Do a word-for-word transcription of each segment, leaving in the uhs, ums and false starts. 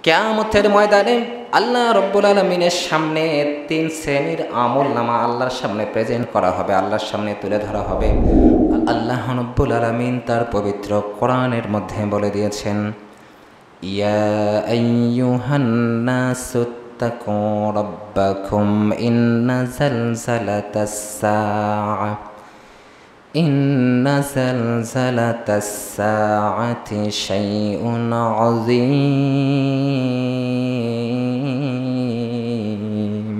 কিয়ামতের ময়দানে আল্লাহ রব্বুল আলামিনের সামনে তিন শ্রেণীর আমল নামা আল্লাহর সামনে প্রেজেন্ট করা হবে, আল্লাহর সামনে তুলে ধরা হবে। আল্লাহ রব্বুল আলামিন তার পবিত্র কোরআনের মধ্যে বলে দিয়েছেন, ইয়া আইয়ুহান নাসু তাকু রাব্বাকুম ইন্না জালজালাতাস সাআ ইন্না জালজালাতাস সাআতি শাইউন আযীম।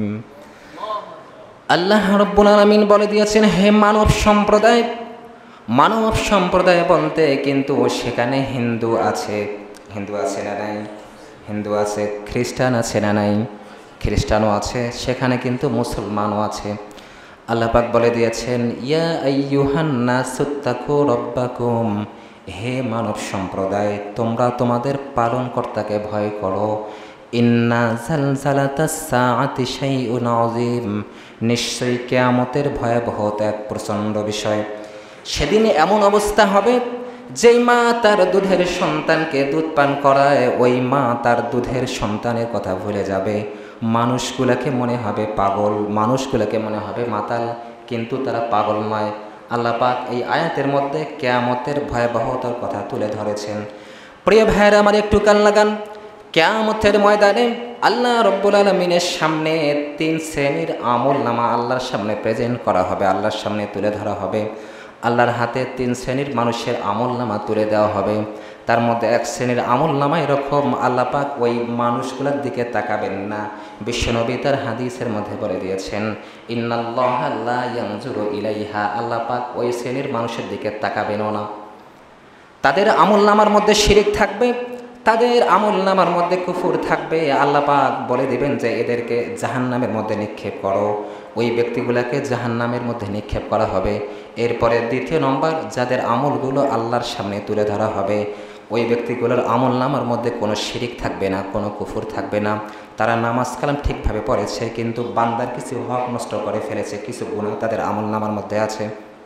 আল্লাহ রাব্বুল আলামিন বলে দিয়েছেন, হে মানব সম্প্রদায়, মানব সম্প্রদায় বলতে কিন্তু সেখানে হিন্দু আছে, হিন্দু আছে না নাই? হিন্দু আছে। খ্রিস্টান আছে না নাই? খ্রিস্টানও আছে। সেখানে কিন্তু মুসলমানও আছে। আল্লাহ পাক বলে দিয়েছেন, ইয়া আইয়ুহান নাসু তাকু রাব্বাকুম, হে মানব সম্প্রদায়, তোমরা তোমাদের পালনকর্তাকে ভয় করো। ইন্না জালজালাতাস সাআতি শাইউন আযীম, নিশ্চয়ই কিয়ামতের ভয়াবহতা এক প্রচণ্ড বিষয়। সেদিন এমন অবস্থা হবে, যেই মা তার দুধের সন্তানকে দুধ পান করায়, ওই মা তার দুধের সন্তানের কথা ভুলে যাবে। মানুষগুলোকে মনে হবে পাগল, মানুষগুলোকে মনে হবে মাতাল, কিন্তু তারা পাগল নয়। আল্লাহ পাক এই আয়াতের মধ্যে কিয়ামতের ভয়াবহতার কথা তুলে ধরেছেন। প্রিয় ভাইয়েরা আমার, একটু কান লাগান। কিয়ামতের ময়দানে আল্লাহ রব্বুল আলামিনের সামনে তিন শ্রেণীর আমল নামা আল্লাহর সামনে প্রেজেন্ট করা হবে, আল্লাহর সামনে তুলে ধরা হবে। আল্লাহর হাতে তিন শ্রেণীর মানুষের আমল নামা তুলে দেওয়া হবে। তার মধ্যে এক শ্রেণীর আমল নামা এরকম, আল্লাহ পাক ওই মানুষগুলোর দিকে তাকাবেন না। বিশ্বনবী তার হাদিসের মধ্যে বলে দিয়েছেন, ইন্নাল্লাহা লা ইয়ানজুরু ইলাইহা, আল্লাহ পাক ওই শ্রেণীর মানুষের দিকে তাকাবেনও না। তাদের আমল নামার মধ্যে শিরিক থাকবে, তাদের আমল নামার মধ্যে কুফর থাকবে। আল্লাহ পাক বলে দিবেন যে এদেরকে জাহান্নামের মধ্যে নিক্ষেপ করো। ওই ব্যক্তিগুলোকে জাহান্নামের মধ্যে নিক্ষেপ করা হবে। এরপরে দ্বিতীয় নম্বর, যাদের আমলগুলো আল্লাহর সামনে তুলে ধরা হবে, ওই ব্যক্তিগুলোর আমল নামার মধ্যে কোনো শিরিক থাকবে না, কোনো কুফর থাকবে না। তারা নামাজ কালাম ঠিকভাবে পড়েছে, কিন্তু বান্দার কিছু হক নষ্ট করে ফেলেছে, কিছু গুনাহ তাদের আমল নামার মধ্যে আছে।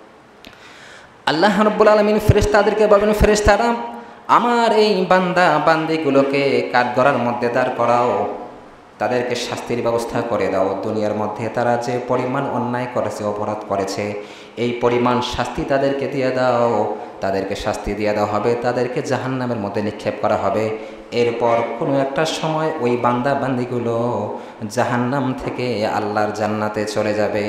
আল্লাহ রাব্বুল আলামিন ফেরেশতাদেরকে বলবেন, ফেরেশতারা, আমার এই বান্দা বান্দিগুলোকে কাঠগড়ার মধ্যে দাঁড় করাও, তাদেরকে শাস্তির ব্যবস্থা করে দাও। দুনিয়ার মধ্যে তারা যে পরিমাণ অন্যায় করেছে, অপরাধ করেছে, এই পরিমাণ শাস্তি তাদেরকে দিয়ে দাও। তাদেরকে শাস্তি দিয়ে দেওয়া হবে, তাদেরকে জাহান্নামের মধ্যে নিক্ষেপ করা হবে। এরপর কোনো একটা সময় ওই বান্দা বান্দিগুলো জাহান্নাম থেকে আল্লাহর জান্নাতে চলে যাবে।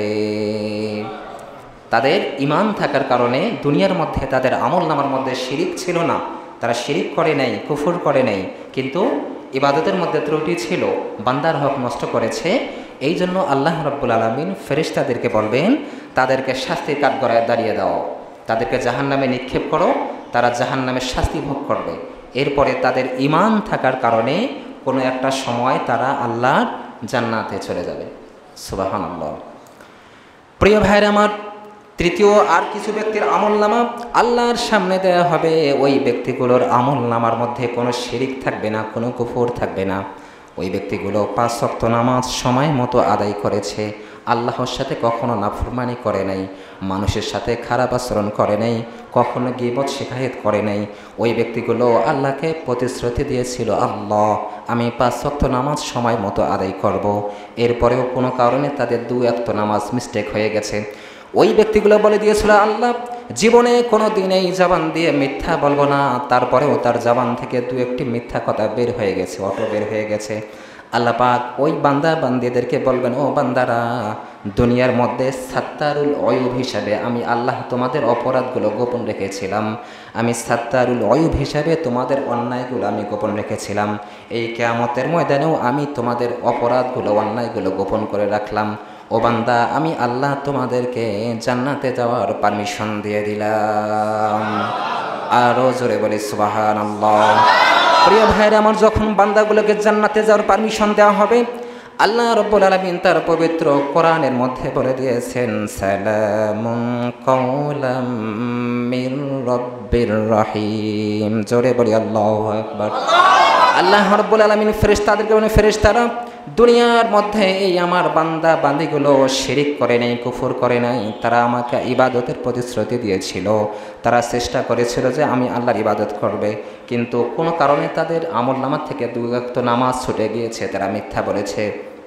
তাদের ঈমান থাকার কারণে দুনিয়ার মধ্যে তাদের আমল নামার মধ্যে শিরিক ছিল না, তারা শিরিক করে নাই, কুফর করে নাই, কিন্তু ইবাদতের মধ্যে ত্রুটি ছিল, বান্দার হক নষ্ট করেছে। এই জন্য আল্লাহ রাব্বুল আলামিন ফেরেশতাদেরকে বলবেন, তাদেরকে শাস্তির কাঠগড়ায় দাঁড়িয়ে দাও, তাদেরকে জাহান্নামে নিক্ষেপ করো, তারা জাহান্নামের শাস্তি ভোগ করবে। এরপরে তাদের ঈমান থাকার কারণে কোনো একটা সময় তারা আল্লাহর জান্নাতে চলে যাবে। সুবহানাল্লাহ। প্রিয় ভাইরা আমার, তৃতীয় আর কিছু ব্যক্তির আমল নামা আল্লাহর সামনে দেওয়া হবে। ওই ব্যক্তিগুলোর আমল নামার মধ্যে কোনো শিরিক থাকবে না, কোনো কুফর থাকবে না। ওই ব্যক্তিগুলো পাঁচ ওয়াক্ত নামাজ সময় মতো আদায় করেছে, আল্লাহর সাথে কখনো নাফরমানি করে নাই, মানুষের সাথে খারাপ আচরণ করে নাই, কখনো গীবত শিকায়ত করে নাই। ওই ব্যক্তিগুলো আল্লাহকে প্রতিশ্রুতি দিয়েছিল, আল্লাহ আমি পাঁচ ওয়াক্ত নামাজ সময় মতো আদায় করব। এরপরেও কোনো কারণে তাদের দু ওয়াক্ত নামাজ মিস্টেক হয়ে গেছে। ওই ব্যক্তিগুলো বলে দিয়েছিল, আল্লাহ জীবনে কোনো দিন এই জবান দিয়ে মিথ্যা বলবো না। তারপরেও তার জবান থেকে দু একটি মিথ্যা কথা বের হয়ে গেছে, অটো বের হয়ে গেছে। আল্লাহ পাক ওই বান্দা বান্দিদেরকে বলবেন, ও বান্দারা, দুনিয়ার মধ্যে সাত্তারুল অয়ুব হিসাবে আমি আল্লাহ তোমাদের অপরাধগুলো গোপন রেখেছিলাম। আমি সাত্তারুল অয়ুব হিসাবে তোমাদের অন্যায়গুলো আমি গোপন রেখেছিলাম। এই কিয়ামতের ময়দানেও আমি তোমাদের অপরাধগুলো, অন্যায়গুলো গোপন করে রাখলাম। ও বান্দা, আমি আল্লাহ তোমাদেরকে জান্নাতে যাওয়ার পারমিশন দিয়ে দিলাম। আরও জোরে বলি সুবহানাল্লাহ। প্রিয় ভাইরা আমার, যখন বান্দাগুলোকে জান্নাতে যাওয়ার পারমিশন দেওয়া হবে, আল্লাহ রাব্বুল আলামিন তার পবিত্র কোরআনের মধ্যে বলে দিয়েছেন, সালামুন কাওলাম মির রাব্বির রহিম। জোরে বলি আল্লাহু আকবার। আল্লাহ রাব্বুল আলামিন ফেরেশতাদেরকে বলেন, ফেরেশতারা দুনিয়ার মধ্যে এই আমার বান্দা বান্দিগুলো শিরিক করে নাই, কুফর করে নাই, তারা আমাকে ইবাদতের প্রতিশ্রুতি দিয়েছিল, তারা চেষ্টা করেছিল যে আমি আল্লাহর ইবাদত করবে, কিন্তু কোনো কারণে তাদের আমলনামা থেকে দুই ওয়াক্ত নামাজ ছুটে গিয়েছে, তারা মিথ্যা বলেছে।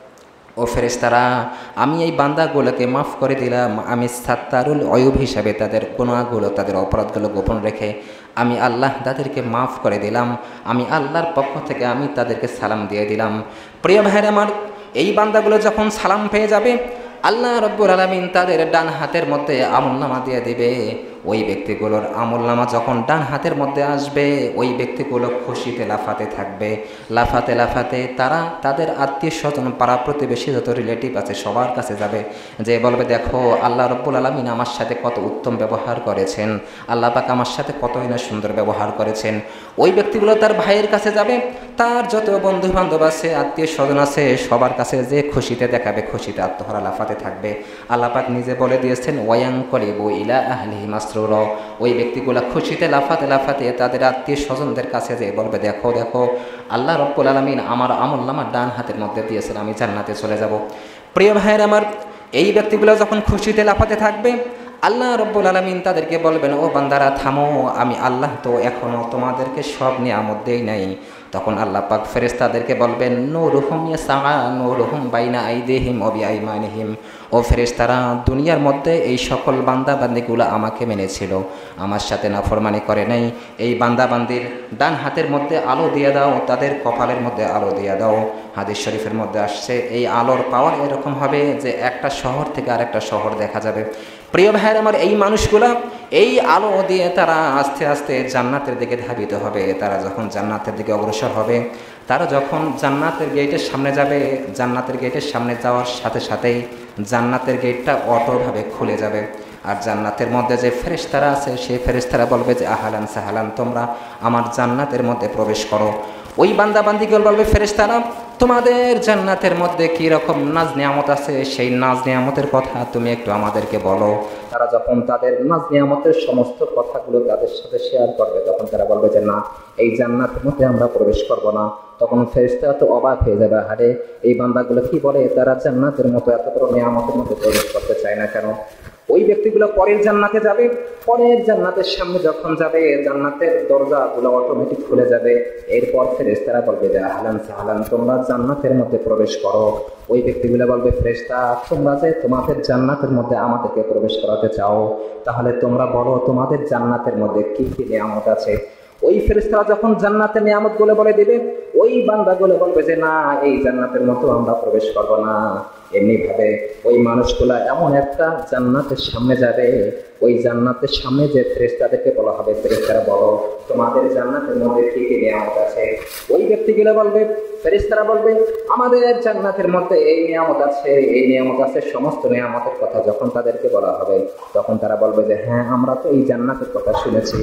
ও ফেরেশতারা, আমি এই বান্দাগুলোকে মাফ করে দিলাম, আমি সাত্তারুল অয়ুব হিসাবে তাদের গুনাহগুলো, তাদের অপরাধগুলো গোপন রেখে আমি আল্লাহ তাদেরকে মাফ করে দিলাম, আমি আল্লাহর পক্ষ থেকে আমি তাদেরকে সালাম দিয়ে দিলাম। প্রিয় ভাইরা আমার, এই বান্দাগুলো যখন সালাম পেয়ে যাবে, আল্লাহ রব্বুল আলামিন তাদের ডান হাতের মধ্যে আমলনামা দিয়ে দিবে। ওই ব্যক্তিগুলোর আমলনামা যখন ডান হাতের মধ্যে আসবে, ওই ব্যক্তিগুলো খুশিতে লাফাতে থাকবে। লাফাতে লাফাতে তারা তাদের আত্মীয় স্বজন, পাড়া প্রতিবেশী যত রিলেটিভ আছে সবার কাছে যাবে, যে বলবে দেখো আল্লাহ রব্বুল আলামিন আমার সাথে কত উত্তম ব্যবহার করেছেন, আল্লাহ পাক আমার সাথে কতই না সুন্দর ব্যবহার করেছেন। ওই ব্যক্তিগুলো তার ভাইয়ের কাছে যাবে, তার যত বন্ধু বান্ধব আছে, আত্মীয় স্বজন আছে, সবার কাছে যে খুশিতে দেখাবে, খুশিতে আত্মহারা লাফাতে থাকবে। আল্লাহ পাক নিজে বলে দিয়েছেন ওয়াং কলিবু ইলা আহলিহি মাসরুরা। ওই ব্যক্তিগুলো খুশিতে লাফাতে লাফাতে তাদের আত্মীয় স্বজনদের কাছে যে বলবে দেখো দেখো আল্লাহ রব্বুল আলামিন আমার আমলনামা ডান হাতের মধ্যে দিয়েছেন, আমি জান্নাতে চলে যাব। প্রিয় ভাইয়ের আমার, এই ব্যক্তিগুলো যখন খুশিতে লাফাতে থাকবে, আল্লাহ রব্বুল আলামিন তাদেরকে বলবেন ও বান্দারা থামো, আমি আল্লাহ তো এখনও তোমাদেরকে সব নিয়ামত দেই নাই। তখন আল্লাহ পাক ফেরেশতাদেরকে বলবেন নূরুহুম ইয়াসআ নূরুহুম বাইনা আইদিহিম ওয়া বিআইমানিহিম। ও ফেরেশতারা, দুনিয়ার মধ্যে এই সকল বান্দা বান্দিগুলো আমাকে মেনেছিল, আমার সাথে নাফরমানি করে নাই, এই বান্দা বান্দির ডান হাতের মধ্যে আলো দিয়ে দাও, তাদের কপালের মধ্যে আলো দিয়ে দাও। হাদিস শরীফের মধ্যে আসছে এই আলোর পাওয়ার এরকম হবে যে একটা শহর থেকে আরেকটা শহর দেখা যাবে। প্রিয় ভাইয়ের আমার, এই মানুষগুলা এই আলো দিয়ে তারা আস্তে আস্তে জান্নাতের দিকে ধাবিত হবে। তারা যখন জান্নাতের দিকে অগ্রসর হবে, তারা যখন জান্নাতের গেটের সামনে যাবে, জান্নাতের গেটের সামনে যাওয়ার সাথে সাথেই জান্নাতের গেটটা অটোভাবে খুলে যাবে। আর জান্নাতের মধ্যে যে ফেরেশতারা আছে, সেই ফেরেশতারা বলবে যে আহালান সাহালান, তোমরা আমার জান্নাতের মধ্যে প্রবেশ করো। ওই বান্দা বান্দিকে বলবে ফেরেশতারা, তোমাদের জান্নাতের মধ্যে কী রকম নাজ নিয়ামত আছে, সেই নাজ নিয়ামতের কথা তুমি একটু আমাদেরকে বলো। তারা যখন তাদের নাজ নিয়ামতের সমস্ত কথাগুলো তাদের সাথে শেয়ার করবে, তখন তারা বলবে যে না, এই জান্নাতের মধ্যে আমরা প্রবেশ করব না। তখন ফেরেশতারা তো অবাক হয়ে যাবে, আরে এই বান্দাগুলো কি বলে, তারা জান্নাতের মতো এত বড় নিয়ামতের মধ্যে প্রবেশ করতে চায় না কেন? ওই ব্যক্তিগুলো পরের জান্নাতে যাবে, পরের জান্নাতের সামনে যখন যাবে, জান্নাতের দরজাগুলো অটোমেটিক খুলে যাবে। এরপর ফেরেশতারা বলবে যে আহলান সাহলান, তোমরা জান্নাতের মধ্যে প্রবেশ করো। ওই ব্যক্তিগুলো বলবে ফেরেশতা, তোমরা যে তোমাদের জান্নাতের মধ্যে আমাদেরকে প্রবেশ করাতে চাও, তাহলে তোমরা বলো তোমাদের জান্নাতের মধ্যে কি কি নিয়ামত আছে। ওই ফেরেশতারা যখন জান্নাতের নিয়ামতগুলো বলে দিবে, ওই বান্দাগুলো বলবে যে না, এই জান্নাতের মতো আমরা প্রবেশ করব না। এমনি ভাবে ওই মানুষগুলা এমন একটা জান্নাতের সামনে যাবে, ওই জান্নাতের সামনে যে ফেরেশতাদেরকে বলা হবে, ফেরেশতারা বলো তোমাদের জান্নাতের মধ্যে কি কি নিয়ামত আছে। ওই ব্যক্তিগুলো বলবে, ফেরেশতারা বলবে আমাদের জান্নাতের মধ্যে এই নিয়ামত আছে, এই নিয়ামত আছে। সমস্ত নিয়ামতের কথা যখন তাদেরকে বলা হবে, তখন তারা বলবে যে হ্যাঁ, আমরা তো এই জান্নাতের কথা শুনেছি,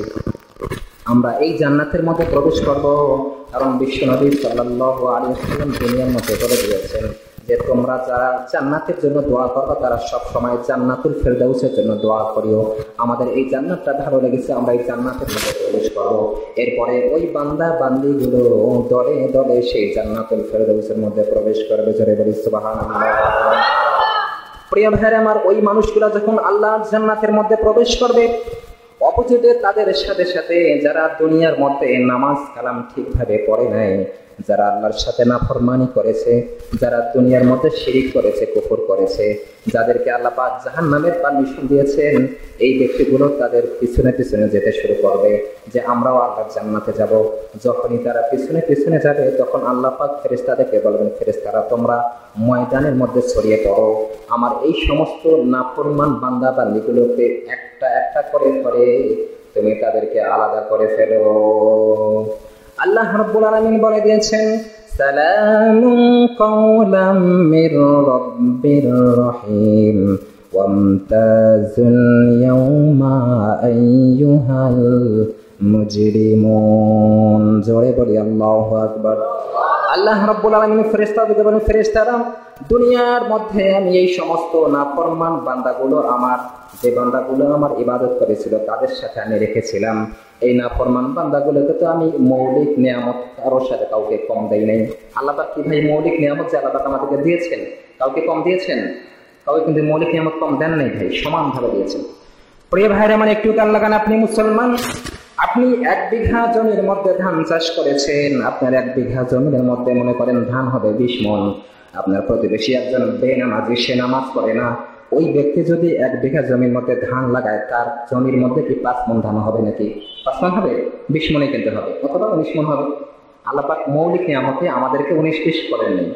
আমরা এই জান্নাতের মধ্যে প্রবেশ করব। কারণ বিশ্বনবী সাল্লাল্লাহু আলাইহি ওয়াসাল্লাম দুনিয়ার মধ্যে বলে দিয়েছেন যে তোমরা যারা জান্নাতের জন্য দোয়া করবে, তারা সব সময় জান্নাতুল ফেরদাউসের জন্য দোয়া করিও। আমাদের এই জান্নাতটা ভালো লেগেছে, আমরা এই জান্নাতের মধ্যে প্রবেশ করব। এরপরে ওই বান্দা বান্দিগুলো দলে দলে সেই জান্নাতুল ফেরদাউসের মধ্যে প্রবেশ করবে। জোরে বলি সুবহানাল্লাহ। প্রিয় ভাইরা আমার, ওই মানুষগুলো যখন আল্লাহর জান্নাতের মধ্যে প্রবেশ করবে, অপোজিটে তাদের সাথে সাথে যারা দুনিয়ার মধ্যে নামাজ কালাম ঠিকভাবে পড়ে নাই, যারা আল্লাহর সাথে নাফরমানি করেছে, যারা দুনিয়ার মধ্যে শিরিক করেছে, কুফর করেছে, যাদেরকে আল্লাহ পাক জাহান্নামের পারমিশন দিয়েছেন, এই ব্যক্তিগুলো তাদের পিছনে পিছনে যেতে শুরু করবে যে আমরাও আল্লাহর জান্নাতে যাব। যখনই তারা পিছনে পিছনে যাবে, তখন আল্লাহ পাক ফেরেশতাদেরকে বলবেন, ফেরেশতারা তোমরা ময়দানের মধ্যে ছড়িয়ে পড়ো, আমার এই সমস্ত নাফরমান বান্দা বান্দিগুলোকে একটা একটা করে করে তুমি তাদেরকে আলাদা করে ফেলো। আল্লাহ রাব্বুল আলামিন বলে দিয়েছেন সালামুন কাওলাম মির রাব্বির রহিম ওয়ামতাজুল ইয়াওমা আইয়ুহাল মুজরিমুন। জোরে বলি আল্লাহু আকবার। আল্লাহ রাব্বুল আলামিন ফেরেশতাদেরকে বলেন, ফেরেশতারা, দুনিয়ার মধ্যে আমি এই সমস্ত নাফরমান বান্দাগুলো, আমার যে বান্দাগুলো আমার ইবাদত করেছিল তাদের সাথে আমি রেখেছিলাম। এই নাফরমান বান্দাগুলোকে তো আমি মৌলিক নিয়ামত কারোর সাথে কাউকে কম দেই নাই। আল্লাহ পাক কি ভাই মৌলিক নিয়ামত যে আল্লাহ পাক আমাদেরকে দিয়েছেন কাউকে কম দিয়েছেন? কাউকে কিন্তু মৌলিক নিয়ামত কম দেন নাই ভাই, সমানভাবে দিয়েছেন। প্রিয় ভাইরা, মানে একটু কান লাগান, আপনি মুসলমান, আপনি এক বিঘা জমির মধ্যে ধান চাষ করেছেন। আপনার এক বিঘা জমির মধ্যে মনে করেন ধান হবে বিশ মন। আপনার প্রতিবেশী একজন বেনামাজি, সে নামাজ পড়ে না। ওই ব্যক্তি যদি এক বিঘা জমির মধ্যে ধান লাগায়, তার জমির মধ্যে কি পাঁচ মন ধান হবে নাকি? পাঁচ মন হবে? বিশ মনে কিনতে হবে, অথবা উনিশ মন হবে। আল্লাহ পাক মৌলিক নিয়ামতে আমাদেরকে উনিশ বিশ করেন নেই।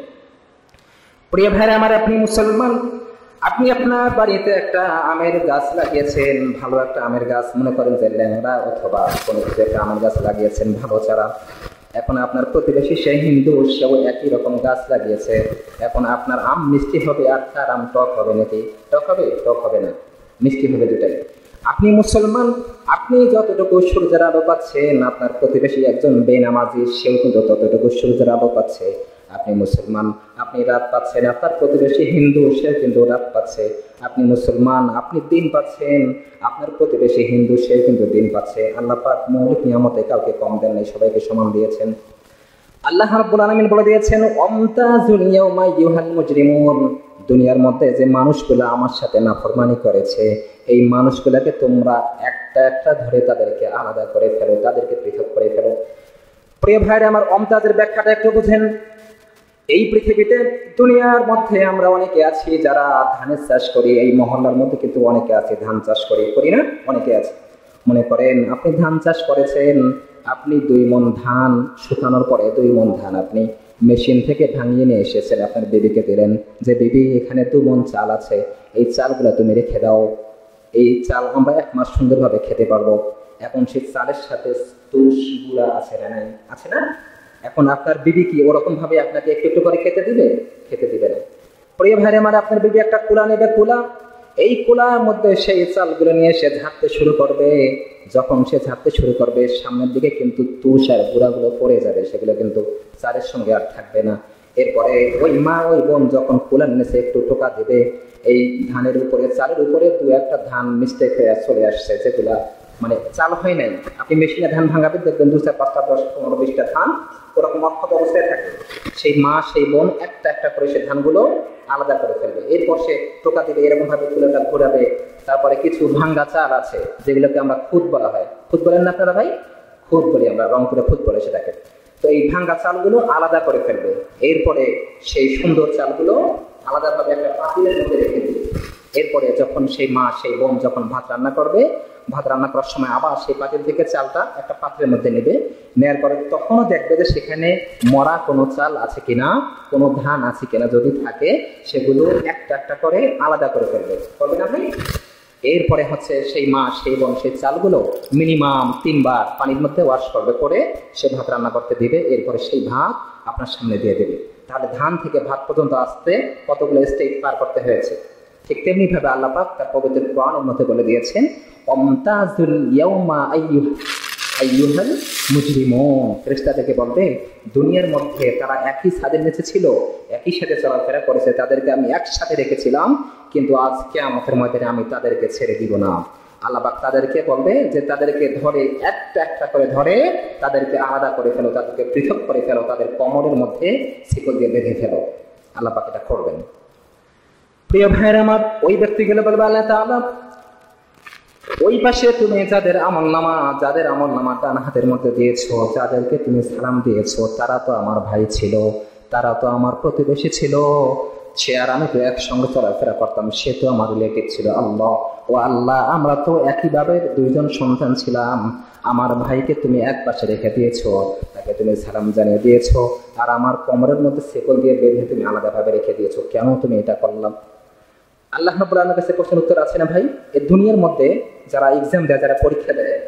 প্রিয় ভাইরা আমার, আপনি মুসলমান, আপনি আপনার বাড়িতে একটা আমের গাছ লাগিয়েছেন, ভালো একটা আমের গাছ, মনে করেন যে ল্যাংড়া অথবা কোনো কিছু একটা আমের গাছ লাগিয়েছেন, ভালো চারা। এখন আপনার প্রতিবেশী সে হিন্দু, সেও একই রকম গাছ লাগিয়েছে। এখন আপনার আম মিষ্টি হবে আর তার আম টক হবে নাকি? টক হবে? টক হবে না, মিষ্টি হবে দুটাই। আপনি মুসলমান, আপনি যতটুকু সূর্যের আলো পাচ্ছেন, আপনার প্রতিবেশী একজন বেনামাজি, সেও কিন্তু ততটুকু সূর্যের আলো পাচ্ছে। আপনি মুসলমান, আপনি রাত পাচ্ছেন, আপনার প্রতিবেশী হিন্দু, সে কিন্তু রাত পাচ্ছে। আপনি মুসলমান, আপনি দিন পাচ্ছেন, আপনার প্রতিবেশী হিন্দু, সে কিন্তু দিন পাচ্ছে। আল্লাহ পাক মৌলিক নিয়ামতে কাউকে কম দেন নাই, সবাইকে সমান দিয়েছেন। আল্লাহ রাব্বুল আলামিন বলে দিয়েছেন, ওয়ামতাজুল ইয়াওমা আইয়ুহাল মুজরিমুন। দুনিয়ার মধ্যে যে মানুষগুলো আমার সাথে নাফরমানি করেছে, এই মানুষগুলোকে তোমরা একটা একটা ধরে তাদেরকে আলাদা করে ফেলো, তাদেরকে পৃথক করে ফেলো। প্রিয় ভাইরা আমার, ওয়ামতাজের ব্যাখ্যাটা একটু বুঝেন। এই পৃথিবীতে দুনিয়ার মধ্যে আমরা অনেকে আছি যারা ধানের চাষ করি। এই মহল্লার মধ্যে কিন্তু অনেকে আছে ধান চাষ করি, করি না? অনেকে আছে। মনে করেন আপনি ধান চাষ করেছেন, আপনি দুই মন ধান শুকানোর পরে দুই মন ধান আপনি মেশিন থেকে ভাঙিয়ে নিয়ে এসেছেন, আপনার বিবিকে দিলেন যে বিবি, এখানে দু মন চাল আছে, এই চালগুলো তুমি রেখে দাও, এই চাল আমরা এক মাস সুন্দরভাবে খেতে পারবো। এখন সেই চালের সাথে তুষ গুঁড়া আছে না? নাই, আছে না? এখন আপনার বিবি কি ওরকম ভাবে আপনাকে একটু একটু করে খেতে দিবে? খেতে দিবে না। প্রিয় ভাইরা আমার, আপনার বিবি একটা কুলা নেবে, কুলা, এই কুলার মধ্যে সেই চালগুলো নিয়ে সে ঝাড়তে শুরু করবে। যখন সে ঝাড়তে শুরু করবে, সামনের দিকে কিন্তু তুষ আর গুঁড়াগুলো পড়ে যাবে, সেগুলো কিন্তু চালের সঙ্গে আর থাকবে না। এরপরে ওই মা ওই বোন যখন কুলা নিয়েছে একটু টোকা দেবে, এই ধানের উপরে, চালের উপরে দু একটা ধান মিস্টেক হয়ে চলে আসছে, যেগুলা মানে চাল হয় নাই। আপনি মেশিনে ধান ভাঙাবেন, দেখবেন দু চার পাঁচটা দশ পনেরো বিশটা ধান ওরকম অক্ষত অবস্থায় থাকে। সেই মা সেই বোন একটা একটা করে সে ধানগুলো আলাদা করে ফেলবে। এরপর সে টোকা দিবে, এরকম ভাবে কুলাটা ঘোরাবে। তারপরে কিছু ভাঙ্গা চাল আছে যেগুলোকে আমরা খুদ বলা হয়। খুদ বলেন না আপনারা ভাই? খুদ বলি আমরা, রংপুরে খুদ বলে সেটাকে। তো এই ভাঙ্গা চালগুলো আলাদা করে ফেলবে। এরপরে সেই সুন্দর চালগুলো আলাদাভাবে একটা পাতিলের মধ্যে রেখে দিবে। এরপরে যখন সেই মা সেই বোন যখন ভাত রান্না করবে, ভাত রান্না করার সময় আবার সেই পাতিল থেকে চালটা একটা পাত্রের মধ্যে নেবে। নেওয়ার পরে তখনও দেখবে যে সেখানে মরা কোনো চাল আছে কিনা, কোনো ধান আছে কিনা, যদি থাকে সেগুলো একটা একটা করে আলাদা করে ফেলবে। করবে না ভাই? এরপরে হচ্ছে সেই মা সেই বোন সেই চালগুলো মিনিমাম তিনবার পানির মধ্যে ওয়াশ করবে, করে সে ভাত রান্না করতে দিবে। এরপরে সেই ভাত আপনার সামনে দিয়ে দেবে। তাহলে ধান থেকে ভাত পর্যন্ত আসতে কতগুলো স্টেজ পার করতে হয়েছে। ঠিক তেমনি ভাবে আল্লাহ পাক তার পবিত্র কোরআনের মধ্যে বলে দিয়েছেন, ওয়ামতাজুল ইয়াওমা আইয়ুহাল মুজরিমুন। ফেরেশতাদেরকে বলবে, দুনিয়ার মধ্যে তারা একই ছাদের নিচে ছিল, একই সাথে চলাফেরা করেছে, তাদেরকে আমি একসাথে রেখেছিলাম, কিন্তু আজ কিয়ামতের ময়দানে আমি তাদেরকে ছেড়ে দিব না। আল্লাহ পাক তাদেরকে বলবে যে তাদেরকে ধরে একটা একটা করে ধরে তাদেরকে আলাদা করে ফেলো, তাদেরকে পৃথক করে ফেলো, তাদের কোমরের মধ্যে শিকল দিয়ে বেঁধে ফেলো। আল্লাহ পাক এটা করবেন। প্রিয় ভাইয়ের আমার, ওই ব্যক্তি গেলে বলবে, আল্লাহ তাআলা, ওই পাশে তুমি যাদের আমলনামা যাদের আমলনামা ডান হাতের মধ্যে দিয়েছো, যাদেরকে তুমি সালাম দিয়েছো, তারা তো আমার ভাই ছিল, তারা তো আমার প্রতিবেশী ছিল, সে আর আমি তো একসঙ্গে চলাফেরা করতাম, সে তো আমার রিলেটিভ ছিল। আল্লাহ, ও আল্লাহ, আমরা তো একইভাবে দুইজন সন্তান ছিলাম, আমার ভাইকে তুমি এক পাশে রেখে দিয়েছো, তাকে তুমি সালাম জানিয়ে দিয়েছো, আর আমার কোমরের মধ্যে শিকল দিয়ে বেঁধে তুমি আলাদাভাবে রেখে দিয়েছো, কেন তুমি এটা করলাম? আল্লাহ রাব্বুল আলামিনের কাছে প্রশ্নের উত্তর আছে না ভাই? এই দুনিয়ার মধ্যে যারা এক্সাম দেয়, যারা পরীক্ষা দেয়,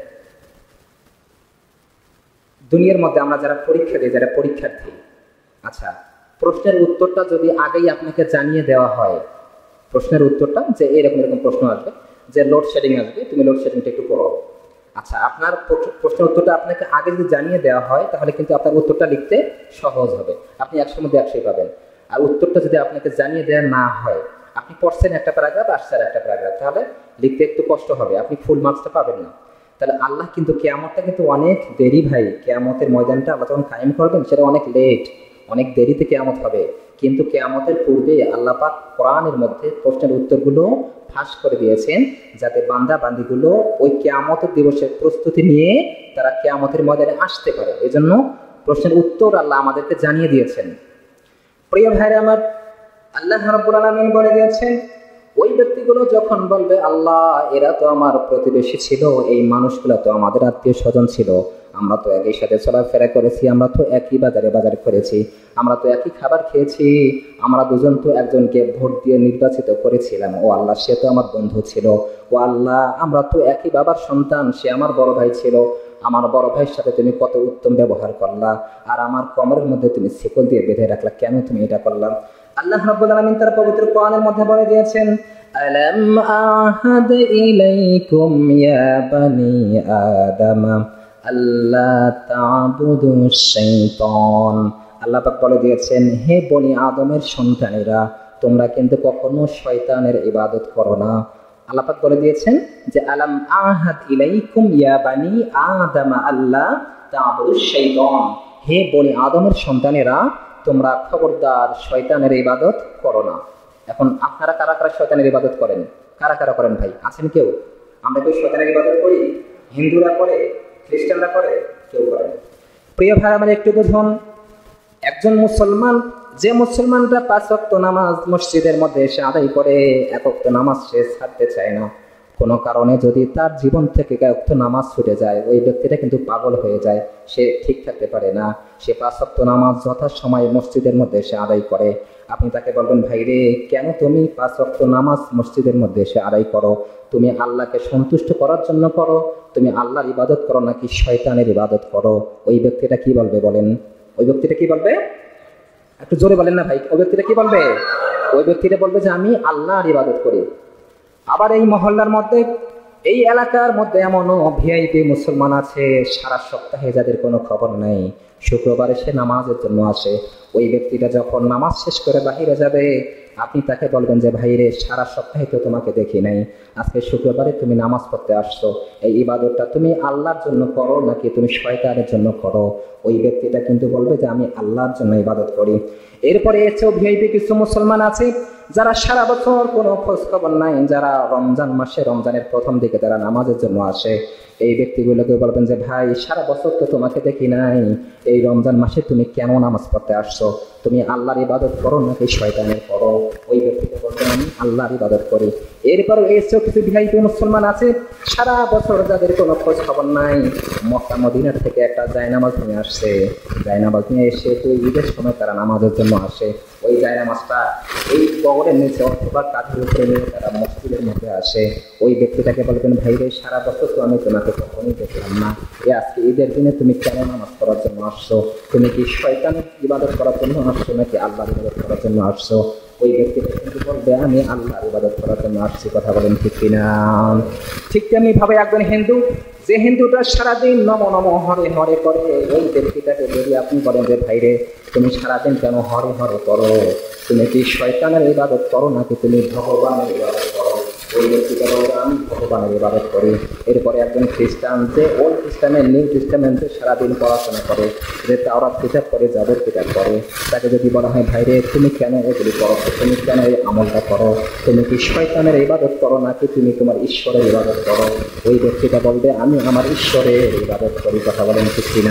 দুনিয়ার মধ্যে আমরা যারা পরীক্ষা দিই, যারা পরীক্ষার্থী, আচ্ছা, প্রশ্নের উত্তরটা যদি আগেই আপনাকে জানিয়ে দেওয়া হয়, প্রশ্নের উত্তরটা যে এরকম এরকম প্রশ্ন আসবে, যে লোডশেডিং আসবে, তুমি লোডশেডিংটা একটু পড়ো, আচ্ছা, আপনার প্রশ্নের উত্তরটা আপনাকে আগে যদি জানিয়ে দেওয়া হয় তাহলে কিন্তু আপনার উত্তরটা লিখতে সহজ হবে, আপনি একশোর মধ্যে একশোই পাবেন। আর উত্তরটা যদি আপনাকে জানিয়ে দেওয়া না হয়, আপনি পড়ছেন একটা প্যারাগ্রাফ, আসছেন একটা প্যারাগ্রাফ, তাহলে লিখতে একটু কষ্ট হবে, আপনি ফুল মার্কসটা পাবেন না। তাহলে আল্লাহ কিন্তু কিয়ামতটা কিন্তু অনেক দেরি ভাই, কিয়ামতের ময়দানটা আল্লাহ যখন কায়েম করবেন সেটা অনেক লেট, অনেক দেরিতে কিয়ামত হবে। কিন্তু কিয়ামতের পূর্বে আল্লাহ পাক কোরআনের মধ্যে প্রশ্নের উত্তরগুলো ফাঁস করে দিয়েছেন, যাতে বান্দা বান্দিগুলো ওই কিয়ামতের দিবসের প্রস্তুতি নিয়ে তারা কিয়ামতের ময়দানে আসতে পারে। এই জন্য প্রশ্নের উত্তর আল্লাহ আমাদেরকে জানিয়ে দিয়েছেন। প্রিয় ভাইরা আমার, আল্লাহ রাব্বুল আলামিন বলে দিয়েছেন, ওই ব্যক্তিগুলো যখন বলবে আল্লাহ এরা তো আমার প্রতিবেশী ছিল, এই মানুষগুলো তো আমাদের আত্মীয় স্বজন ছিল, আমরা তো একই সাথে চলাফেরা করেছি, আমরা তো একই বাজারে বাজার করেছি, আমরা তো একই খাবার খেয়েছি, আমরা দুজন তো একজনকে ভোট দিয়ে নির্বাচিত করেছিলাম, ও আল্লাহ সে তো আমার বন্ধু ছিল, ও আল্লাহ আমরা তো একই বাবার সন্তান, সে আমার বড় ভাই ছিল, আমার বড় ভাইয়ের সাথে তুমি কত উত্তম ব্যবহার করলা, আর আমার কোমরের মধ্যে তুমি শিকল দিয়ে বেঁধে রাখলা, কেন তুমি এটা করলাম? আল্লাহ রাব্বুল আলামিন তার পবিত্র কোরআনের মধ্যে বলে দিয়েছেন, আলাম আহাদ ইলাইকুম ইয়া বানি আদম আল্লা তা'বুদু শাইতান। আল্লাহ পাক বলে দিয়েছেন, হে বনি আদমের সন্তানেরা, তোমরা কিন্তু কখনো শয়তানের ইবাদত করো না। আল্লাহ পাক বলে দিয়েছেন যে আলাম আহাদ ইলাইকুম ইয়া বানি আদম আল্লা তা'বুদু শাইতান, হে বনি আদমের সন্তানেরা, তোমরা খবরদার শয়তানের ইবাদত করো না। এখন আপনারা কারা কারা শয়তানের ইবাদত করেন? কারা কারা করেন ভাই, আছেন কেউ? আমরা কেউ শয়তানের ইবাদত করি? হিন্দুরা করে, খ্রিস্টানরা করে, কেউ করে না। প্রিয় ভাই আমার একটু বুঝুন, একজন মুসলমান, যে মুসলমানরা পাঁচ ওয়াক্ত নামাজ মসজিদের মধ্যে এসে আদায় করে, এক ওয়াক্ত নামাজ সে ছাড়তে চায় না, কোনো কারণে যদি তার জীবন থেকে এক ওয়াক্ত নামাজ ছুটে যায়, ওই ব্যক্তিটা কিন্তু পাগল হয়ে যায়, সে ঠিক থাকতে পারে না, সে পাঁচ ওয়াক্ত নামাজ যথাসময়ে মসজিদের মধ্যে এসে আদায় করে। আপনি তাকে বলবেন, ভাই রে, কেন তুমি পাঁচ ওয়াক্ত নামাজ মসজিদের মধ্যে এসে আদায় করো? তুমি আল্লাহকে সন্তুষ্ট করার জন্য করো, তুমি আল্লাহর ইবাদত করো নাকি শয়তানের ইবাদত করো? ওই ব্যক্তিটা কি বলবে বলেন? ওই ব্যক্তিটা কি বলবে? একটু জোরে বলেন না ভাই, ওই ব্যক্তিটা কি বলবে? ওই ব্যক্তিটা বলবে যে আমি আল্লাহর ইবাদত করি। আবার এই মহল্লার মধ্যে, এই এলাকার মধ্যে এমনও ভিআইপি মুসলমান আছে, সারা সপ্তাহে যাদের কোনো খবর নেই, শুক্রবারে সে নামাজের জন্য আসে। ওই ব্যক্তিটা যখন নামাজ শেষ করে বাহিরে যাবে, আপনি তাকে বলবেন যে ভাই রে, সারা সপ্তাহে তো তোমাকে দেখি নাই, আজকে শুক্রবারে তুমি নামাজ পড়তে আসছো, এই ইবাদতটা তুমি আল্লাহর জন্য করো নাকি তুমি শয়তানের জন্য করো? ওই ব্যক্তিটা কিন্তু বলবে যে আমি আল্লাহর জন্য ইবাদত করি। এরপরে এসেও ভিআইপি কিছু মুসলমান আছে যারা সারা বছর কোনো খোঁজ খবর নাই, যারা রমজান মাসে, রমজানের প্রথম দিকে তারা নামাজের জন্য আসে। এই ব্যক্তিগুলোকে বলবেন যে ভাই, সারা বছর তো তোমাকে দেখি নাই, এই রমজান মাসে তুমি কেন নামাজ পড়তে আসছো? তুমি আল্লাহর ইবাদত করো নাকি শয়তানের করো? ওই ব্যক্তিকে বলবেন আমি আল্লাহর ইবাদত করি। এরপর এসেও কিছু ভিআইপি মুসলমান আছে, সারা বছর যাদের কোনো খোঁজ খবর নাই, মক্কা মদিনা থেকে একটা জায়নামাজ নিয়ে আসছে, জায়নামাজ নিয়ে এসে তো ঈদের সময় তারা নামাজের জন্য আসে। ওই জায়নামাজটা এই বগলের নিচে অথবা কাঁধের উপরে নিয়ে তারা মসজিদের মধ্যে আসে। ওই ব্যক্তিটাকে বলবেন ভাই রে, সারা বছর তো আমি তোমাকে কখনোই দেখলাম না, এ আজকে ঈদের দিনে তুমি কেন নামাজ পড়ার জন্য আসছো? তুমি কি শয়তানের ইবাদত করার জন্য আসছো নাকি আল্লাহর ইবাদত করার জন্য আসছো? ওই ব্যক্তিটা কিন্তু বলবে আমি আল্লাহর ইবাদত করার জন্য আসছি। কথা বলেন ঠিক কিনা? ঠিক তেমনি ভাবে একজন হিন্দু, যে হিন্দুটা সারাদিন নম নম হরে হরে করে, ওই ব্যক্তিটাকে যদি আপনি বলেন যে ভাই রে, তুমি সারাদিন কেন হরে হরে করো? তুমি কি শয়তানের ইবাদত করো নাকি তুমি ভগবানের ইবাদত করো? ওই ব্যক্তিটা বলবে আমি ভগবানের ইবাদত করি। এরপরে একজন খ্রিস্টান, যে ওল্ড খ্রিস্টানের নিউ খ্রিস্টামেন্টে সারাদিন পড়াশোনা করে, যে তাওরাত কিতাব করে, জাবর কিতাব করে, তাকে যদি বলা হয় ভাই রে, তুমি কেন এগুলি করো? তুমি কেন এই আমলটা করো? তুমি কি শয়তানের ইবাদত করো নাকি তুমি তোমার ঈশ্বরের ইবাদত করো? ওই ব্যক্তিটা বলবে আমি আমার ঈশ্বরের ইবাদত করি। কথা বলেন ঠিক কিনা?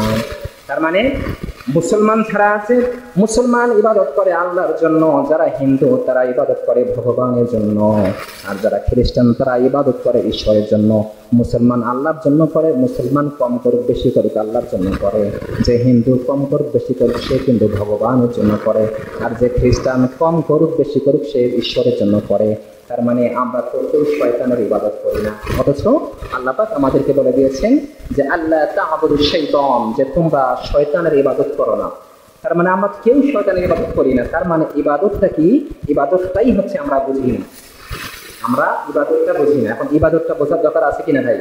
তার মানে মুসলমান ছাড়া আছে, মুসলমান ইবাদত করে আল্লাহর জন্য, যারা হিন্দু তারা ইবাদত করে ভগবানের জন্য, আর যারা খ্রিস্টান তারা ইবাদত করে ঈশ্বরের জন্য। মুসলমান আল্লাহর জন্য করে, মুসলমান কম করুক বেশি করুক আল্লাহর জন্য করে, যে হিন্দু কম করুক বেশি করুক সে কিন্তু ভগবানের জন্য করে, আর যে খ্রিস্টান কম করুক বেশি করুক সে ঈশ্বরের জন্য করে। তার মানে আমরা তো কেউ শয়তানের ইবাদত করি না, অথচ আল্লাহ পাক আমাদেরকে বলে দিয়েছেন যে আল্লাহ তা'বুদু শাইতান, যে তোমরা শয়তানের ইবাদত করো না। তার মানে আমরা কেউ শয়তানের ইবাদত করি না। তার মানে ইবাদতটা কি? ইবাদতটাই হচ্ছে আমরা বুঝি না, আমরা ইবাদতটা বুঝি না। এখন ইবাদতটা বোঝার দরকার আছে কিনা ভাই?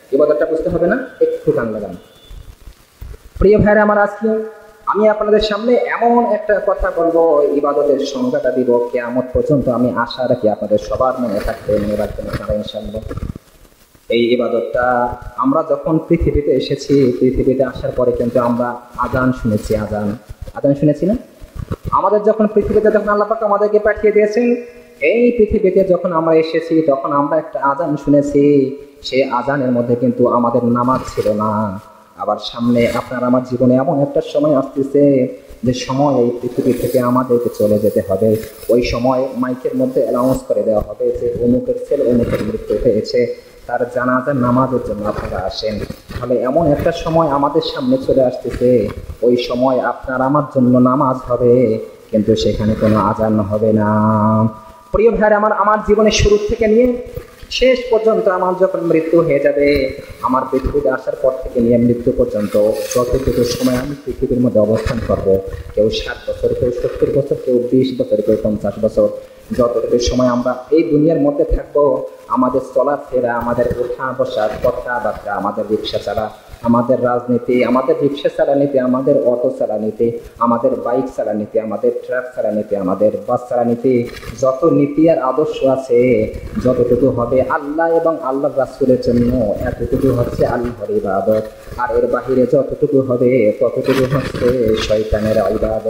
ইবাদতটা বুঝতে হবে না? একটু কান লাগান। প্রিয় ভাইরা আমার, আজকে আমি আপনাদের সামনে এমন একটা কথা বলবো, ইবাদতের সংজ্ঞাটা দিব, কিয়ামত পর্যন্ত আমি আশা রাখি আপনাদের সবার মনে থাকবে, মনে রাখবেন আপনারা ইনশাআল্লাহ। এই ইবাদতটা আমরা যখন পৃথিবীতে এসেছি, পৃথিবীতে আসার পরে কিন্তু আমরা আজান শুনেছি। আজান আজান শুনেছি না? আমাদের যখন পৃথিবীতে যখন আল্লাহ পাক আমাদেরকে পাঠিয়ে দিয়েছেন, এই পৃথিবীতে যখন আমরা এসেছি তখন আমরা একটা আজান শুনেছি। সেই আজানের মধ্যে কিন্তু আমাদের নামাজ ছিল না। আবার সামনে আপনার আমার জীবনে এমন একটা সময় আসতেছে যে সময় এই পৃথিবী থেকে আমাদেরকে চলে যেতে হবে। ওই সময় মাইকের মধ্যে অ্যানাউন্স করে দেওয়া হবে যে অমুকের ছেলে অমুকের মৃত্যু হয়েছে, তার জানাজার নামাজের জন্য আপনারা আসেন। তাহলে এমন একটা সময় আমাদের সামনে চলে আসতেছে, ওই সময় আপনার আমার জন্য নামাজ হবে, কিন্তু সেখানে কোনো আজান হবে না। প্রিয় ভাইরা আমার, আমার জীবনের শুরু থেকে নিয়ে শেষ পর্যন্ত আমার যখন মৃত্যু হয়ে যাবে, আমার পৃথিবীতে আসার পর থেকে নিয়ে মৃত্যু পর্যন্ত যতটুকু সময় আমি পৃথিবীর মধ্যে অবস্থান করবো, কেউ ষাট বছর, কেউ সত্তর বছর, কেউ বিশ বছর, কেউ পঞ্চাশ বছর, যতটুকু সময় আমরা এই দুনিয়ার মধ্যে থাকবো, আমাদের চলাফেরা, আমাদের ওঠা বসা, কথাবার্তা, আমাদের রিক্সা চালা, আমাদের রাজনীতি, আমাদের রিক্সা চালানিতে, আমাদের অটো চালানিতে, আমাদের বাইক চালানিতে, আমাদের ট্রাক চালানিতে, আমাদের বাস চালানিতে যত নীতি আর আদর্শ আছে, যতটুকু হবে আল্লাহ এবং আল্লাহ রাসূলের জন্য, এতটুকু হচ্ছে আল্লাহর ইবাদত। আর এর বাহিরে যতটুকু হবে ততটুকু হচ্ছে শয়তানের ইবাদত।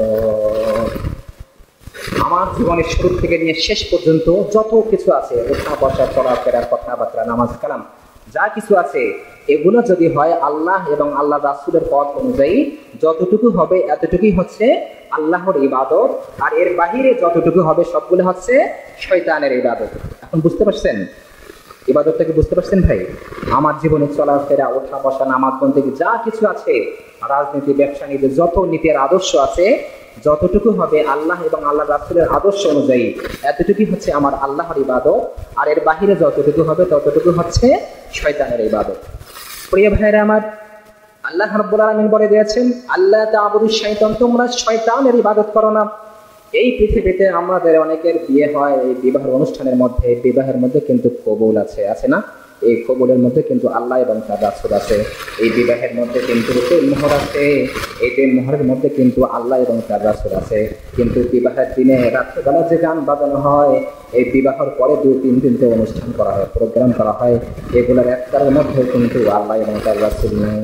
আমার জীবনের শুরু থেকে নিয়ে শেষ পর্যন্ত যত কিছু আছে, ওঠা বসা, চলাফেরা, কথাবার্তা, নামাজ কালাম, যা কিছু আছে, এগুলো যদি হয় আল্লাহ এবং আল্লাহ রাসূলের পথ অনুযায়ী, যতটুকু হবে এতটুকুই হচ্ছে আল্লাহর ইবাদত। আর এর বাহিরে যতটুকু হবে সবগুলো হচ্ছে শয়তানের ইবাদত। এখন বুঝতে পারছেন ইবাদতটাকে? বুঝতে পারছেন ভাই? আমার জীবনে চলাফেরা, ওঠা বসা, নামাজ বন্দেগী যা কিছু আছে, রাজনীতি, ব্যবসা, নীতি, যত নীতির আদর্শ আছে, যতটুকু হবে আল্লাহ এবং আল্লাহ রাসূলের আদর্শ অনুযায়ী, এতটুকুই হচ্ছে আমার আল্লাহর ইবাদত। আর এর বাহিরে যতটুকু হবে ততটুকু হচ্ছে শয়তানের ইবাদত। প্রিয় ভাইরা আমার, আল্লাহ রাব্বুল আলামিন বলে দিয়েছেন, আল্লাহ তা'বুদুশ শাইতান, তোমরা শয়তানের ইবাদত করো না। এই পৃথিবীতে আমাদের অনেকের বিয়ে হয়, এই বিবাহের অনুষ্ঠানের মধ্যে, বিবাহের মধ্যে কিন্তু কবুল আছে, আছে না? এই কবুলের মধ্যে কিন্তু আল্লাহ এবং তার রাসূল আছে। এই বিবাহের মধ্যে কিন্তু মোহর আছে, এই মোহরের মধ্যে কিন্তু আল্লাহ এবং তার রাসূল আছে। কিন্তু বিবাহের দিনে রাত্রেবেলা যে গান বাজানো হয়, এই বিবাহের পরে দুই তিন দিনতে অনুষ্ঠান করা হয়, প্রোগ্রাম করা হয়, এগুলোর একটার মধ্যে কিন্তু আল্লাহ এবং তার রাসূল নেই।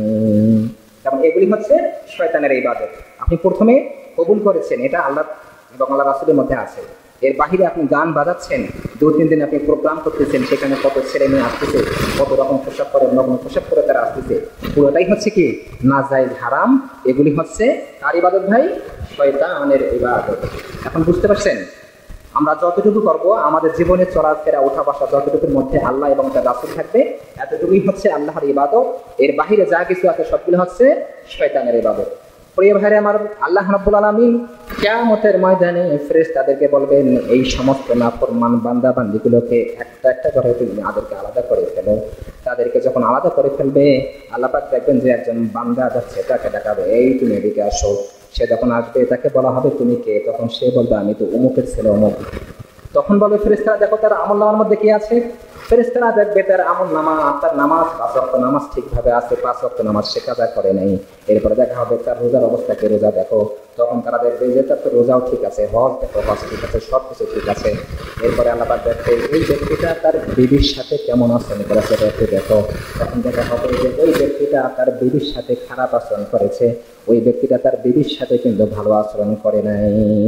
কারণ এগুলি হচ্ছে শয়তানের ইবাদত। আপনি প্রথমে কবুল করেছেন, এটা আল্লাহ এবং আল্লাহ রাসূলের মধ্যে আছে। এর বাহিরে আপনি গান বাজাচ্ছেন, দু তিন দিন আপনি প্রোগ্রাম করতেছেন, সেখানে কত ছেলে মেয়ে আসতেছে, কত রকম পোশাক করে, নগ্ন পোশাক করে তারা আসতেছে, পুরোটাই হচ্ছে কি নাজায়েজ, হারাম। এগুলি হচ্ছে কার ইবাদত ভাই? শয়তানের ইবাদত। এখন বুঝতে পারছেন? আমরা যতটুকু করবো, আমাদের জীবনে চলাফেরা, ওঠা বসা, যতটুকুর মধ্যে আল্লাহ এবং তার রাসূল থাকবে, এতটুকুই হচ্ছে আল্লাহর ইবাদত। এর বাহিরে যা কিছু আছে সবগুলো হচ্ছে শয়তানের ইবাদত। প্রিয় ভাইরা আমার, আল্লাহ রাব্বুল আলামিন কিয়ামতের ময়দানে ফেরেশতাদেরকে বলবেন, এই সমস্ত নাফরমান বান্দা বান্দীগুলোকে একটা একটা করে তুমি তাদেরকে আলাদা করে ফেলো। তাদেরকে যখন আলাদা করে ফেলবে, আল্লাহ পাক দেখবেন যে একজন বান্দা যাচ্ছে, তাকে ডাকাবে, এই তুমি এদিকে আসো। সে যখন আসবে, তাকে বলা হবে তুমি কে? তখন সে বলবে আমি তো অমুকের ছেলে অমুক। তখন বলবে ফেরেশতারা, দেখো তার আমলনামার মধ্যে কি আছে। ফেরেশতারা দেখবে তার আমলনামা, তার নামাজ, পাঁচ ওয়াক্ত নামাজ ঠিকভাবে আছে, পাঁচ ওয়াক্ত নামাজ সে কাজা করে নাই। এরপরে দেখা হবে তার রোজার অবস্থাকে, রোজা দেখো। তখন তারা দেখবে যে তার তো রোজাও ঠিক আছে, হজ দেখো, হজ ঠিক আছে, সব কিছু ঠিক আছে। এরপরে আল্লাহ পাক দেখবে এই ব্যক্তিটা তার বিবির সাথে কেমন আচরণ করেছে একটু দেখো। তখন দেখা হবে যে ওই ব্যক্তিটা তার বিবির সাথে খারাপ আচরণ করেছে, ওই ব্যক্তিটা তার বিবির সাথে কিন্তু ভালো আচরণ করে নাই।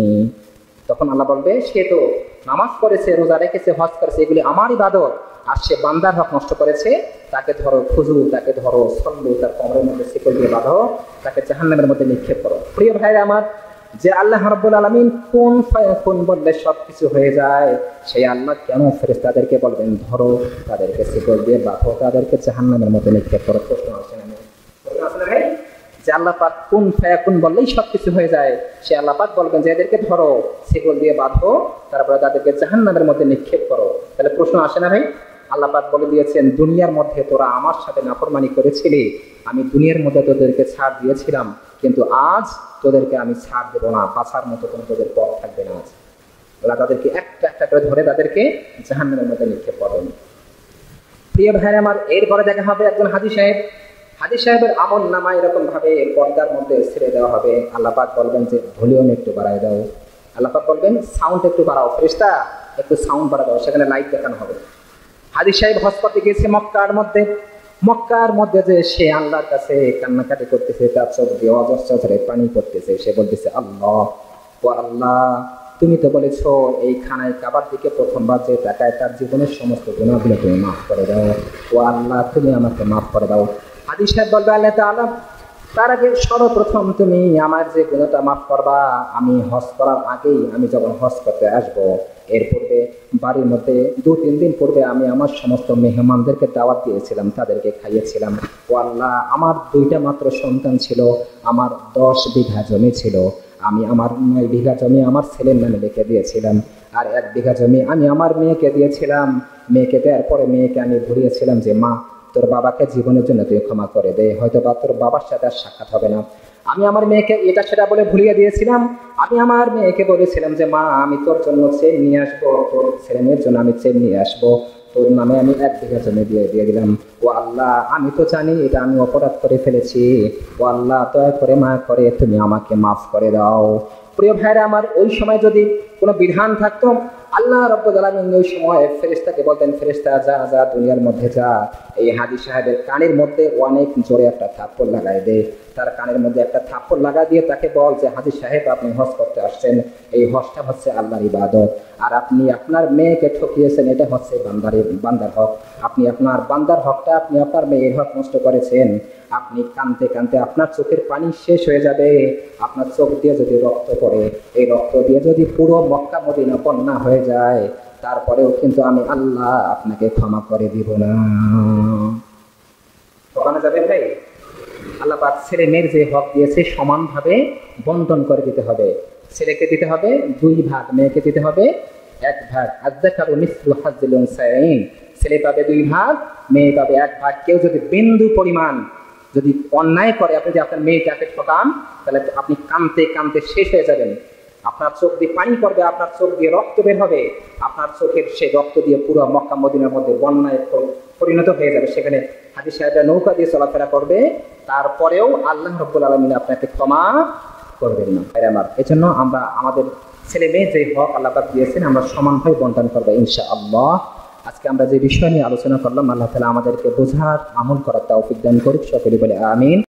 তখন আল্লাহ বলবে সে তো নামাজ পড়েছে, রোজা রেখেছে, হজ করেছে, এগুলি আমার ইবাদত, আর সে বান্দার হক নষ্ট করেছে, তাকে ধরো, খুজু, তাকে ধরো, সল্লু, তার কোমরের মধ্যে শিকল দিয়ে বাঁধো, তাকে জাহান্নামের মধ্যে নিক্ষেপ করো। প্রিয় ভাইরা আমার, যে আল্লাহ রাব্বুল আলামিন কোন ফায়াকুন বললে সবকিছু হয়ে যায়, সেই আল্লাহ কেন ফেরেশতাদেরকে বলবেন ধরো, তাদেরকে শিকল দিয়ে বাঁধো, তাদেরকে জাহান্নামের মধ্যে নিক্ষেপ করো? প্রশ্ন আসে না? প্রশ্ন আসে না ভাই? যে আল্লাহ পাক কোন ফায়াকুন বললেই সবকিছু হয়ে যায়, সে আল্লাহ পাক বলবেন যে এদেরকে ধরো, শিকল দিয়ে বাঁধো, তারপরে তাদেরকে জাহান্নামের মধ্যে নিক্ষেপ করো। তাহলে প্রশ্ন আসে না ভাই? আল্লাহ পাক বলে দিয়েছেন, দুনিয়ার মধ্যে তোরা আমার সাথে নাফরমানি করেছিলি, আমি দুনিয়ার মধ্যে তোদেরকে ছাড় দিয়েছিলাম, কিন্তু আজ তোদেরকে আমি ছাড় দেবো না, বাঁচার মতো কোনো তোদের পথ থাকবে না। আজ আল্লাহ তাদেরকে একটা একটা করে ধরে তাদেরকে জাহান্নামের মধ্যে নিক্ষেপ করবেন। প্রিয় ভাইরা আমার, এরপরে দেখা হবে একজন হাজী সাহেব। হাজী সাহেবের আমল নামা এরকম ভাবে পর্দার মধ্যে ছেড়ে দেওয়া হবে। আল্লাহ পাক বলবেন যে ভলিউম একটু বাড়ায় দাও, আল্লাহ পাক বলবেন সাউন্ড একটু বাড়াও, ফেরেশতা একটু সাউন্ড বাড়া দাও, সেখানে লাইট দেখানো হবে। হাজী সাহেব হজ করতে গিয়েছে মক্কার মধ্যে। মক্কার মধ্যে যে সে আল্লাহর কাছে কান্নাকাটি করতেছে, তার চোখ দিয়ে অজস্র পানি পড়তেছে। সে বলতেছে, আল্লাহ ও আল্লাহ, তুমি তো বলেছো এই খানায় কাবার দিকে প্রথমবার যে তাকায় তার জীবনের সমস্ত গুনাহগুলো তুমি মাফ করে দাও। ও আল্লাহ, তুমি আমাকে মাফ করে দাও। হাজী সাহেব বলবে, আল্লাহ তাআলা, তার আগে সর্বপ্রথম তুমি আমার যে গুনাহটা মাফ করবা। আমি হজ করার আগেই, আমি যখন হজ করতে আসবো, এর পূর্বে বাড়ির মধ্যে দু তিন দিন পূর্বে আমি আমার সমস্ত মেহমানদেরকে দাওয়াত দিয়েছিলাম, তাদেরকে খাইয়েছিলাম। ও আল্লাহ, আমার দুইটা মাত্র সন্তান ছিল, আমার দশ বিঘা জমি ছিল। আমি আমার নয় বিঘা জমি আমার ছেলের নামে লিখে দিয়েছিলাম, আর এক বিঘা জমি আমি আমার মেয়েকে দিয়েছিলাম। মেয়েকে দেওয়ার পরে মেয়েকে আমি ঘুরিয়েছিলাম যে মা, তোর বাবাকে জীবনের জন্য তুই ক্ষমা করে দে, হয়তো বা তোর বাবার সাথে আর সাক্ষাৎ হবে না। আমি আমার মেয়েকে এটা সেটা বলে ভুলিয়ে দিয়েছিলাম। আমি আমার মেয়েকে বলেছিলাম যে মা, আমি তোর জন্য চেন নিয়ে আসবো, তোর ছেলে মেয়ের জন্য আমি চেন নিয়ে আসবো, তোর নামে আমি এক বিঘা জমি দিয়ে দিয়ে দিলাম। ও আল্লাহ, আমি তো জানি এটা আমি অপরাধ করে ফেলেছি। ও আল্লাহ, দয়া করে মায়া করে তুমি আমাকে মাফ করে দাও। প্রিয় ভাইরা আমার, ওই সময় যদি কোনো বিধান থাকতো, আল্লাহ রাব্বুল আলামিন ওই সময় ফেরেশতাকে বলতেন, ফেরেশতা যা যা দুনিয়ার মধ্যে যা, এই হাজী সাহেবের কানের মধ্যে অনেক জোরে একটা থাপ্পড় লাগাই দে। তার কানের মধ্যে একটা থাপ্পড় লাগা দিয়ে তাকে বল যে হাজী সাহেব, আপনি হজ করতে আসছেন, এই হজটা হচ্ছে আল্লাহর ইবাদত, আর আপনি আপনার মেয়েকে ঠকিয়েছেন, এটা হচ্ছে বান্দার বান্দার হক। আপনি আপনার বান্দার হকটা, আপনি আপনার মেয়ের হক নষ্ট করেছেন। আপনি কাঁদতে কাঁদতে আপনার চোখের পানি শেষ হয়ে যাবে। আপনার চোখ দিয়ে যদি রক্ত পড়ে, এই রক্ত দিয়ে যদি পুরো মক্কা মদিনা বন্যা হয়ে যায়, তারপরেও কিন্তু আমি আল্লাহ আপনাকে ক্ষমা করে দিব না। ওখানে যাবে ভাই, আল্লাহ পাক ছেলে মেয়ের যে হক দিয়েছে সমানভাবে বন্টন করে দিতে হবে। ছেলেকে দিতে হবে দুই ভাগ, মেয়েকে দিতে হবে এক ভাগ। আযযাকারু মিসলু হাজ্জিল উনসায়াইন, ছেলে পাবে দুই ভাগ, মেয়ে পাবে এক ভাগ। কেউ যদি বিন্দু পরিমাণ যদি অন্যায় করে, আপনি যদি আপনার মেয়েটাকে ঠকান, তাহলে আপনি কাঁদতে কাঁদতে শেষ হয়ে যাবেন। আপনার চোখ দিয়ে পানি পড়বে, আপনার চোখ দিয়ে রক্ত বের হবে, আপনার চোখের সেই রক্ত দিয়ে পুরো মক্কা মদিনার মধ্যে বন্যায় পরিণত হয়ে যাবে। সেখানে হাজী সাহেবরা নৌকা দিয়ে চলাফেরা করবে, তারপরেও আল্লাহ রাব্বুল আলামিন আপনাকে ক্ষমা করবেন না। আমার এই জন্য আমরা আমাদের ছেলে মেয়ে যে হক আল্লাহ পাক দিয়েছেন, আমরা সমানভাবে বন্টন করবো ইনশাআল্লাহ। আজকে আমরা যে বিষয় নিয়ে আলোচনা করলাম, আল্লাহ তাআলা আমাদেরকে বোঝার, আমল করার তৌফিক দান করুক। সকলে বলে আমিন।